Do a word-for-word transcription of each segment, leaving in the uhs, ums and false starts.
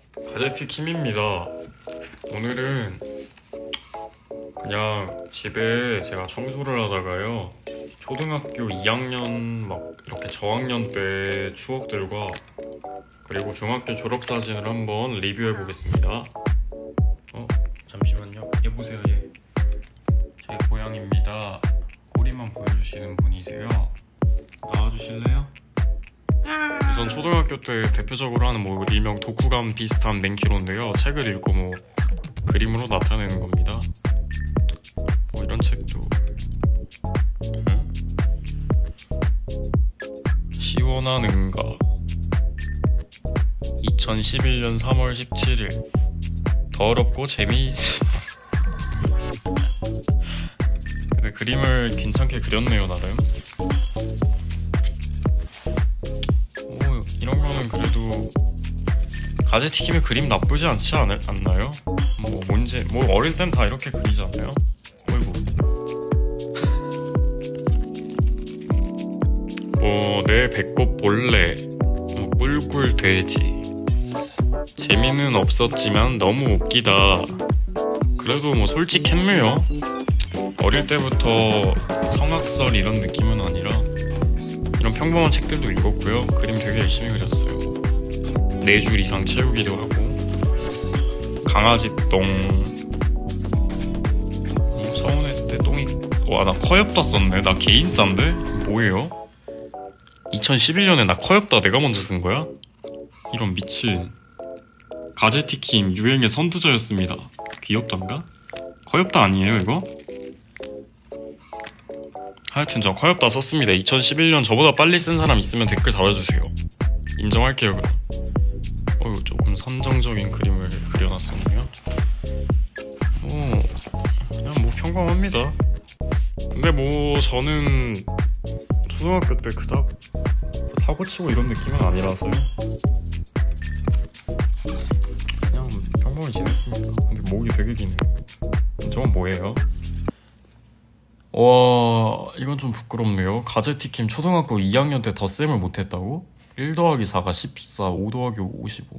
가제트 킴입니다. 오늘은 그냥 집에 제가 청소를 하다가요, 초등학교 이 학년 막 이렇게 저학년 때 추억들과 그리고 중학교 졸업사진을 한번 리뷰해 보겠습니다. 어? 잠시만요. 얘 보세요, 얘. 제 고양이입니다. 꼬리만 보여주시는 분이세요. 나와주실래요? 우선 초등학교 때 대표적으로 하는 뭐 일명 독후감 비슷한 맨키로인데요, 책을 읽고 뭐 그림으로 나타내는 겁니다. 뭐 이런 책도 응? 시원한 응가 이천십일 년 삼월 십칠일 더럽고 재미있은 근데 그림을 괜찮게 그렸네요, 나름. 오, 이런 거는 그래도 가제트킴의 그림 나쁘지 않지 않을, 않나요? 뭐 뭔지 뭐 어릴 땐 다 이렇게 그리잖아요. 어이구. 뭐 내 배꼽 볼래, 뭐 꿀꿀 돼지. 재미는 없었지만 너무 웃기다. 그래도 뭐 솔직했네요. 어릴 때부터 성악설 이런 느낌은 아니라 이런 평범한 책들도 읽었고요. 그림 되게 열심히 그렸어요. 네 줄 이상 채우기도 하고. 강아지 똥. 서운했을 때 똥이. 와, 나 커엽다 썼네. 나 개인싸인데? 뭐예요? 이천십일 년에 나 커엽다 내가 먼저 쓴 거야? 이런 미친. 가제트킴 유행의 선두자였습니다. 귀엽단가? 커엽다 아니에요 이거? 하여튼 저 커엽다 썼습니다. 이천십일 년 저보다 빨리 쓴 사람 있으면 댓글 달아주세요. 인정할게요 그럼. 어휴, 조금 선정적인 그림을 그려놨었네요. 뭐 그냥 뭐 평범합니다. 근데 뭐 저는 초등학교 때 그닥 사고치고 이런 느낌은 아니라서요. 그냥 평범히 지냈습니다. 근데 목이 되게 기네요. 저건 뭐예요? 와, 이건 좀 부끄럽네요. 가제트킴 초등학교 이 학년 때 덧셈을 못했다고? 일 더하기 사가 십사, 오 더하기 오, 오십오.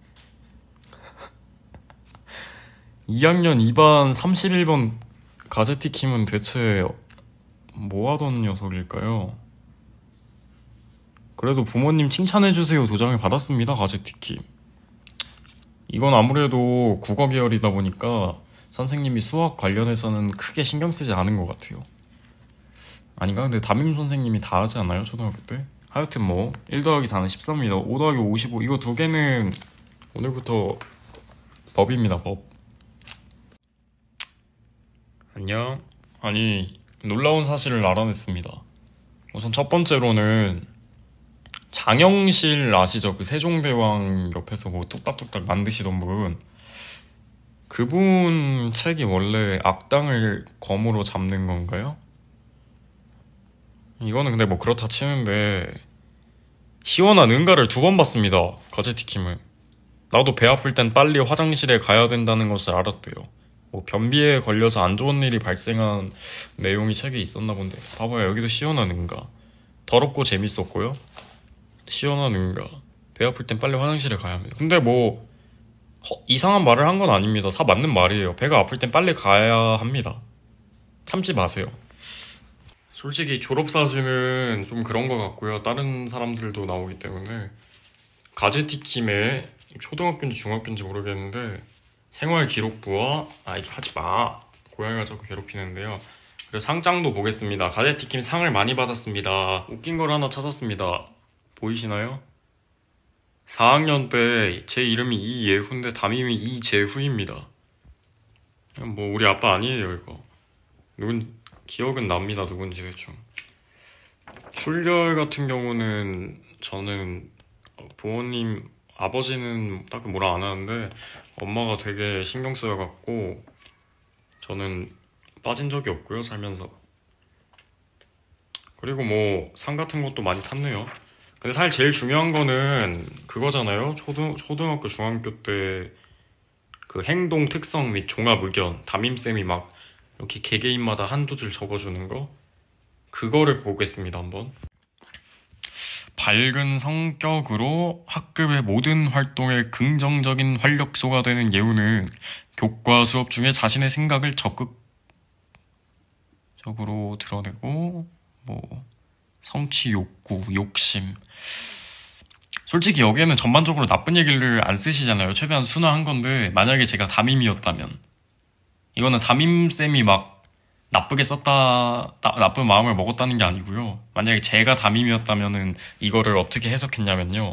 이 학년 이 반 삼십일 번 가제트킴은 대체 뭐 하던 녀석일까요? 그래도 부모님 칭찬해주세요 도장을 받았습니다, 가제트킴. 이건 아무래도 국어 계열이다 보니까 선생님이 수학 관련해서는 크게 신경 쓰지 않은 것 같아요. 아닌가? 근데 담임 선생님이 다 하지 않나요, 초등학교 때? 하여튼 뭐 일 더하기 사는 십사입니다. 오 더하기 오십오. 이거 두 개는 오늘부터 법입니다, 법. 안녕. 아니, 놀라운 사실을 알아냈습니다. 우선 첫 번째로는 장영실 아시죠? 그 세종대왕 옆에서 뭐 뚝딱뚝딱 만드시던 분. 그분 책이 원래 악당을 검으로 잡는 건가요? 이거는 근데 뭐 그렇다 치는데 시원한 응가를 두 번 봤습니다, 가제트킴은. 나도 배 아플 땐 빨리 화장실에 가야 된다는 것을 알았대요. 뭐 변비에 걸려서 안 좋은 일이 발생한 내용이 책에 있었나 본데. 봐봐요, 여기도 시원한 응가. 더럽고 재밌었고요. 시원한 응가. 배 아플 땐 빨리 화장실에 가야 합니다. 근데 뭐 허, 이상한 말을 한 건 아닙니다. 다 맞는 말이에요. 배가 아플 땐 빨리 가야 합니다. 참지 마세요. 솔직히 졸업사진은 좀 그런 것 같고요. 다른 사람들도 나오기 때문에. 가제트킴의 초등학교인지 중학교인지 모르겠는데 생활기록부와 아 이거 하지마, 고양이가 자꾸 괴롭히는데요. 그리고 상장도 보겠습니다. 가제트킴 상을 많이 받았습니다. 웃긴 걸 하나 찾았습니다. 보이시나요? 사 학년 때 제 이름이 이예훈인데 담임이 이재후입니다. 뭐 우리 아빠 아니에요 이거. 누군 기억은 납니다, 누군지 대충. 출결 같은 경우는 저는 부모님, 아버지는 딱히 뭐라 안 하는데 엄마가 되게 신경 쓰여갖고 저는 빠진 적이 없고요, 살면서. 그리고 뭐 상 같은 것도 많이 탔네요. 근데 사실 제일 중요한 거는 그거잖아요. 초등, 초등학교 중학교 때 그 행동 특성 및 종합 의견 담임쌤이 막 이렇게 개개인마다 한두 줄 적어주는 거, 그거를 보겠습니다. 한번 밝은 성격으로 학급의 모든 활동에 긍정적인 활력소가 되는 예우는 교과 수업 중에 자신의 생각을 적극적으로 드러내고 뭐 성취 욕구, 욕심. 솔직히 여기에는 전반적으로 나쁜 얘기를 안 쓰시잖아요. 최대한 순화한 건데 만약에 제가 담임이었다면 이거는 담임쌤이 막 나쁘게 썼다, 나, 나쁜 마음을 먹었다는 게 아니고요. 만약에 제가 담임이었다면은 이거를 어떻게 해석했냐면요.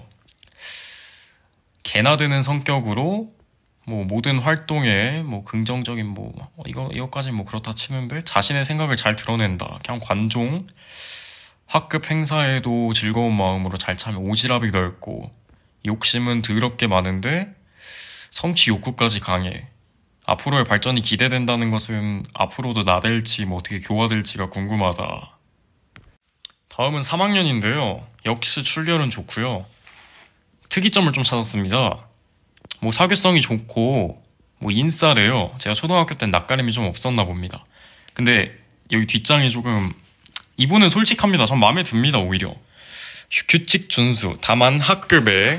개나 드는 성격으로 뭐 모든 활동에 뭐 긍정적인 뭐 어, 이거 이거까지 뭐 그렇다 치는데 자신의 생각을 잘 드러낸다. 그냥 관종. 학급 행사에도 즐거운 마음으로 잘 참여. 오지랖이 넓고 욕심은 더럽게 많은데 성취 욕구까지 강해. 앞으로의 발전이 기대된다는 것은 앞으로도 나댈지 뭐 어떻게 교화될지가 궁금하다. 다음은 삼 학년인데요. 역시 출결은 좋고요. 특이점을 좀 찾았습니다. 뭐 사교성이 좋고 뭐 인싸래요. 제가 초등학교 땐 낯가림이 좀 없었나 봅니다. 근데 여기 뒷장이 조금 이분은 솔직합니다. 전 마음에 듭니다. 오히려 규칙 준수. 다만 학급에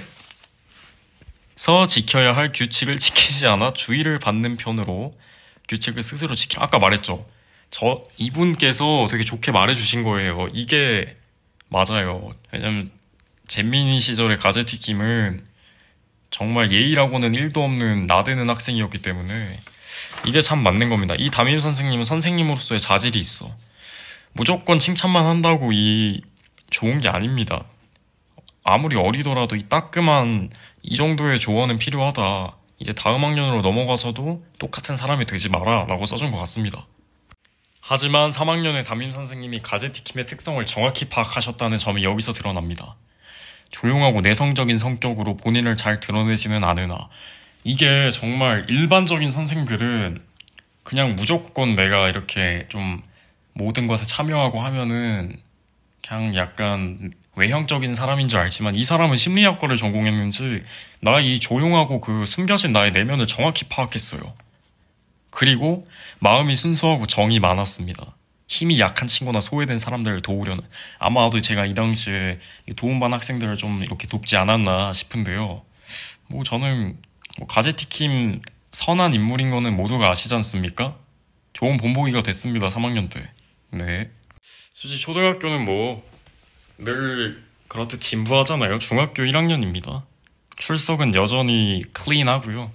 서 지켜야 할 규칙을 지키지 않아 주의를 받는 편으로 규칙을 스스로 지켜. 아까 말했죠. 저 이분께서 되게 좋게 말해주신 거예요. 이게 맞아요. 왜냐면 잼민이 시절의 가제티킴은 정말 예의라고는 일도 없는 나대는 학생이었기 때문에 이게 참 맞는 겁니다. 이 담임 선생님은 선생님으로서의 자질이 있어. 무조건 칭찬만 한다고 이 좋은 게 아닙니다. 아무리 어리더라도 이 따끔한 이 정도의 조언은 필요하다. 이제 다음 학년으로 넘어가서도 똑같은 사람이 되지 마라 라고 써준 것 같습니다. 하지만 삼 학년의 담임 선생님이 가제티킴의 특성을 정확히 파악하셨다는 점이 여기서 드러납니다. 조용하고 내성적인 성격으로 본인을 잘 드러내지는 않으나 이게 정말 일반적인 선생들은 그냥 무조건 내가 이렇게 좀 모든 것에 참여하고 하면은 그냥 약간 외형적인 사람인 줄 알지만 이 사람은 심리학과를 전공했는지 나 이 조용하고 그 숨겨진 나의 내면을 정확히 파악했어요. 그리고 마음이 순수하고 정이 많았습니다. 힘이 약한 친구나 소외된 사람들을 도우려는. 아마도 제가 이 당시에 도움반 학생들을 좀 이렇게 돕지 않았나 싶은데요. 뭐 저는 뭐 가제티킴 선한 인물인 거는 모두가 아시지 않습니까? 좋은 본보기가 됐습니다. 삼 학년 때. 네. 솔직히 초등학교는 뭐 늘 그렇듯 진부하잖아요. 중학교 일 학년입니다. 출석은 여전히 클린하고요.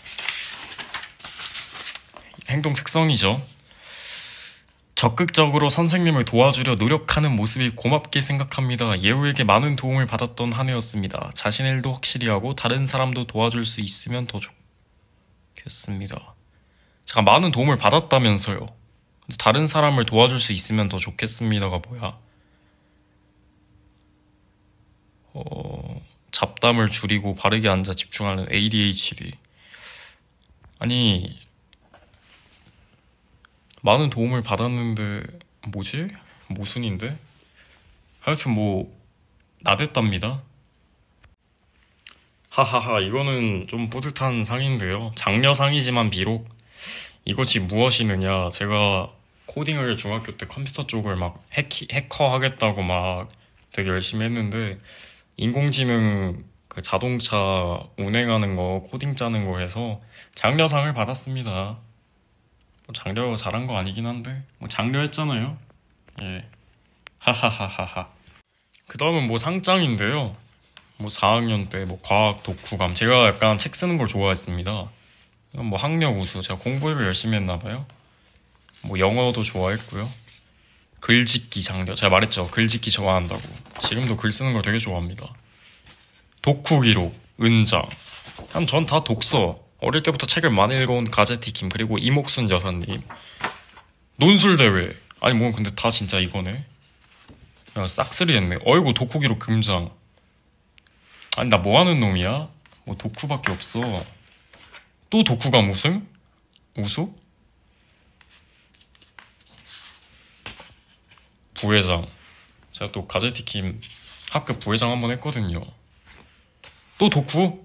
행동 특성이죠. 적극적으로 선생님을 도와주려 노력하는 모습이 고맙게 생각합니다. 예우에게 많은 도움을 받았던 한 해였습니다. 자신의 일도 확실히 하고 다른 사람도 도와줄 수 있으면 더 좋겠습니다. 제가 많은 도움을 받았다면서요. 다른 사람을 도와줄 수 있으면 더 좋겠습니다가 뭐야? 어... 잡담을 줄이고 바르게 앉아 집중하는 에이디에이치디. 아니... 많은 도움을 받았는데 뭐지? 모순인데? 하여튼 뭐 나댔답니다. 하하하, 이거는 좀 뿌듯한 상인데요. 장려상이지만 비록 이것이 무엇이느냐. 제가 코딩을 중학교 때 컴퓨터 쪽을 막 해키, 해커 하겠다고 막 되게 열심히 했는데 인공지능 그 자동차 운행하는 거 코딩 짜는 거 해서 장려상을 받았습니다. 뭐 장려 잘한 거 아니긴 한데 뭐 장려했잖아요. 예. 하하하하하. 그 다음은 뭐 상장인데요. 뭐 사 학년 때 뭐 과학 독후감. 제가 약간 책 쓰는 걸 좋아했습니다. 이건 뭐 학력 우수. 제가 공부를 열심히 했나봐요. 뭐 영어도 좋아했고요. 글짓기 장려. 제가 말했죠. 글짓기 좋아한다고. 지금도 글 쓰는 걸 되게 좋아합니다. 독후 기록, 은장. 한 전 다 독서. 어릴 때부터 책을 많이 읽어온 가제티킴, 그리고 이목순 여사님. 논술대회. 아니 뭐 근데 다 진짜 이거네. 야, 싹쓸이 했네. 어이구, 독후 기록 금장. 아니 나 뭐하는 놈이야? 뭐 독후밖에 없어. 또 독후감 우승? 우수? 부회장. 제가 또 가제티킴 학급 부회장 한번 했거든요. 또 독후?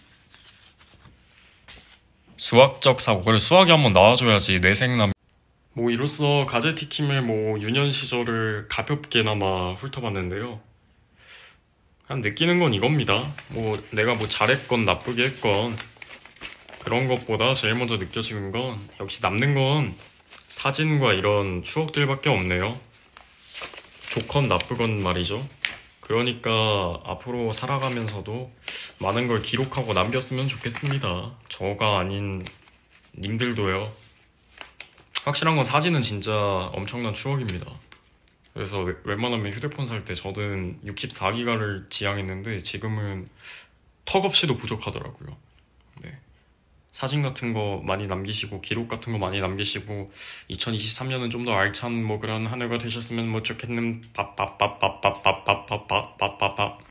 수학적 사고. 그래, 수학이 한번 나와줘야지. 뇌생남. 뭐 이로써 가제티킴의 뭐 유년 시절을 가볍게나마 훑어봤는데요. 그냥 느끼는 건 이겁니다. 뭐 내가 뭐 잘했건 나쁘게 했건 그런 것보다 제일 먼저 느껴지는 건 역시 남는 건 사진과 이런 추억들밖에 없네요. 좋건 나쁘건 말이죠. 그러니까 앞으로 살아가면서도 많은 걸 기록하고 남겼으면 좋겠습니다. 저가 아닌 님들도요. 확실한 건 사진은 진짜 엄청난 추억입니다. 그래서 웬- 웬만하면 휴대폰 살 때 저는 육십사 기가를 지향했는데 지금은 턱없이도 부족하더라고요. 네. 사진 같은 거 많이 남기시고 기록 같은 거 많이 남기시고 이천이십삼 년은 좀 더 알찬 뭐 그런 한 해가 되셨으면 뭐 좋겠는 pappapapapapapapapapapapap